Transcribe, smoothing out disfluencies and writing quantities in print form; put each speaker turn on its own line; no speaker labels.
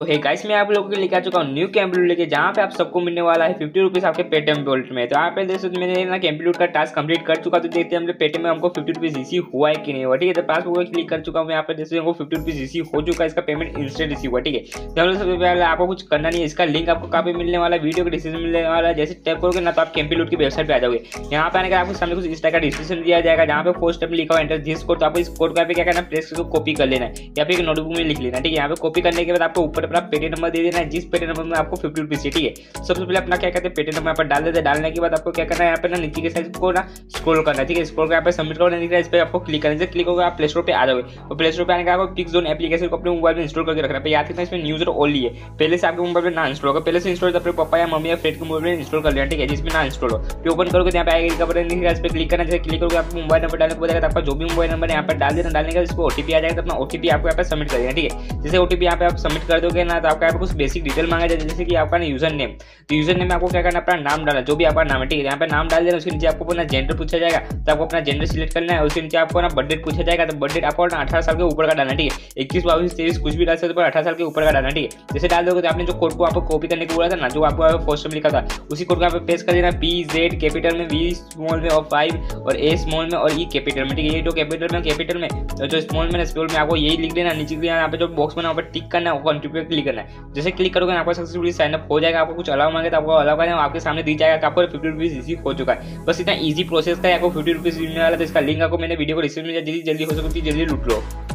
तो hey guys, मैं आप लोगों के लिए लेके आ चुका हूँ न्यू कैंपलूट लेके, जहाँ पे आप सबको मिलने वाला है 50 रुपीज़ आपके पेटीएम वॉलेट में। तो यहाँ पे देख सकते मैंने ना कैंपलूट का टास्क कंप्लीट कर चुका। तो देखते हैं हमने पेटीएम में हमको 50 रुपीज़ रिसीव हुआ है कि नहीं हुआ। ठीक है, तो पासबुक में क्लिक कर चुका हूँ। यहाँ पे देखते हमको 50 रुपीज़ रिसीव हो चुका है, इसका पेमेंट इंस्टेंट रिसीव हुआ। ठीक है, तो हम लोग सबसे पहले आपको कुछ करना नहीं है, इसका लिंक आपको कहाँ पे मिलने वाला है, वीडियो के डिस्क्रिप्शन मिलने वाला है। जैसे टैप करोगे ना तो आप कैंपलूट की वेबसाइट पे आ जाओगे। यहाँ पे आने का आपको सामने कुछ इस टाइप का डिस्क्रिप्शन दिया जाएगा, जहाँ पे 4 स्टेप लिखा हुआ एंटर दिस कोड। तो आपको इस कोड का क्या करना है, प्रेस करके कॉपी कर लेना है या फिर एक नोटबुक में लिख लेना है। ठीक है, यहाँ पे कॉपी करने के बाद आपको ऊपर अपना पेटीएम नंबर दे देना है, जिस पेटीएम नंबर में आपको 50 रुपीज़। ठीक है, सबसे पहले अपना क्या कहते हैं पेटीएम नंबर यहाँ पर डाल देते हैं। डालने के बाद आपको क्या करना है, यहाँ पे ना नीचे के साइड को ना स्क्रॉल करना है। ठीक है, स्क्रॉल कर यहाँ पे सबमिट करना है, इस पर आपको क्लिक करना है। क्लिक होकर आप प्ले स्टोर पे आ जाओगे। और प्ले स्टोर पे आने का आपको पिक्स जोन एप्लीकेशन को अपने मोबाइल में इंस्टॉल करके रखना है। याद रखना इसमें न्यूज़र ओनली है, पहले से आपके मोबाइल में ना इंस्टॉल होगा। पहले से इंस्टॉल अपने पापा या मम्मी या फ्रेंड के मोबाइल में इंस्टॉल कर लेना। ठीक है, जिसमें ना इंस्टॉल हो फिर ओपन करोगे, यहाँ पे आएगा बटन दिखेगा, इस पर क्लिक करना। जैसे क्लिक करोगे आपको मोबाइल नंबर डालने को बताएगा, आपका जो भी मोबाइल नंबर यहाँ पर डाल देना। डालने का इसको ओटीपी आ जाएगा, तो अपना ओटीपी आपको यहाँ पर सबमिट कर देना। ठीक है, जैसे ओटीपी यहाँ पे आप सबमिट कर दोगे ना, तो आपका यहाँ पे कुछ बेसिक डिटेल मांगा जाए, जैसे कि आपका यूजर नेम। तो यूजर नेम में आपको क्या करना है, अपना नाम डालना, जो भी आपका नाम है। ठीक है, यहाँ पे नाम डाल देना। उसके नीचे आपको अपना जेंडर पूछा जाएगा, तो आपको अपना जेंडर सिलेक्ट करना है। उसके नीचे आपको ना बर्थडे पूछा जाएगा, तो बर्थडे आपको 18 साल के ऊपर का डालना है। ठीक है, 21, 22, 23 कुछ भी डाल सकते हो, पर 18 साल के ऊपर का डालना है। ठीक है, जैसे डाल दोगे तो आपने जो कोड को आपको कॉपी करने को बोला था ना, जो आपको फर्स्ट में लिखा था, उसी कोड को आप पेस्ट कर देना। PZ कैपिटल में, V स्मॉल में और 5 और A स्मॉल में और E कैपिटल में। ठीक है, ये जो कैपिटल में और जो स्मॉल में स्मॉल में आपको यही लिख देना। नीचे यहाँ पे जो बॉक्स बना वहाँ पर टिक करना है और कंट्रीब्यूट क्लिक करना है। जैसे क्लिक करोगे आपको सक्सेसफुली साइन अप हो जाएगा। आपको कुछ अलाउ मांगे तो आपको अलाउ करना, आपके सामने दी जाएगा कि आपको 50 रुपीज़ रिसीव हो चुका है। बस इतना ईजी प्रोसेस का है, आपको 50 रुपीज़ मिलने वाला। तो इसका लिंक आपको मैंने वीडियो को डिस्क्रिप्शन में जल्दी हो सके जल्दी लूट लो।